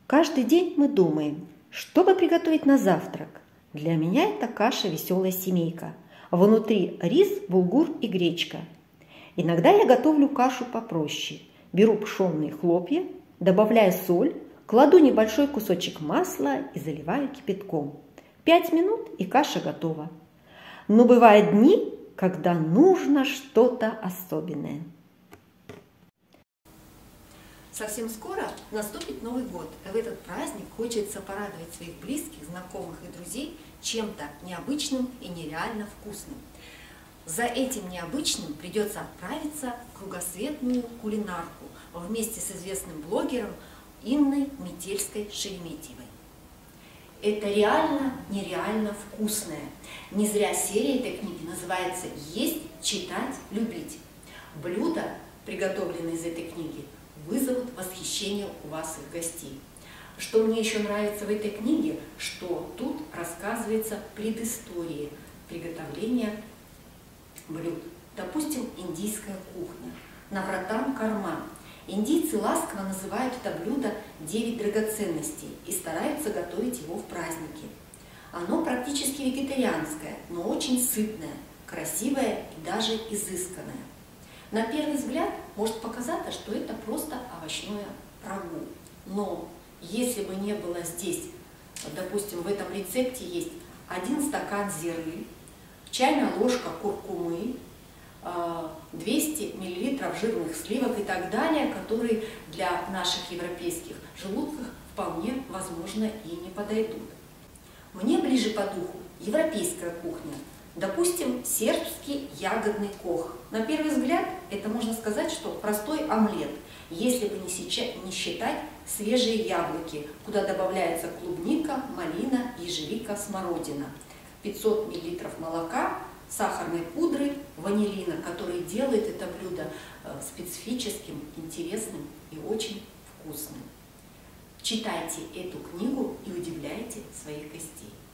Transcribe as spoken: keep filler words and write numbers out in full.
Каждый день мы думаем, что бы приготовить на завтрак. Для меня это каша «Веселая семейка». Внутри рис, булгур и гречка. Иногда я готовлю кашу попроще. Беру пшенные хлопья, добавляю соль, кладу небольшой кусочек масла и заливаю кипятком. Пять минут и каша готова. Но бывают дни, когда нужно что-то особенное. Совсем скоро наступит Новый год. В этот праздник хочется порадовать своих близких, знакомых и друзей чем-то необычным и нереально вкусным. За этим необычным придется отправиться в кругосветную кулинарку вместе с известным блогером Инной Метельской-Шереметьевой. Это реально нереально вкусное. Не зря серия этой книги называется «Есть, читать, любить». Блюда, приготовленные из этой книги, вызовут восхищение у вас и гостей. Что мне еще нравится в этой книге, что тут рассказывается предыстория приготовления блюд. Допустим, индийская кухня. Навратам карма. Индийцы ласково называют это блюдо «девять драгоценностей» и стараются готовить его в праздники. Оно практически вегетарианское, но очень сытное, красивое и даже изысканное. На первый взгляд может показаться, что это просто овощное рагу. Но если бы не было здесь, допустим, в этом рецепте есть один стакан зиры, чайная ложка куркумы, двести миллилитров жирных сливок и так далее, которые для наших европейских желудков вполне возможно и не подойдут. Мне ближе по духу европейская кухня. Допустим, сербский ягодный кох. На первый взгляд это можно сказать, что простой омлет, если бы не считать свежие яблоки, куда добавляется клубника, малина, ежевика, смородина. пятьсот миллилитров молока, сахарной пудры, ванилина, который делает это блюдо специфическим, интересным и очень вкусным. Читайте эту книгу и удивляйте своих гостей.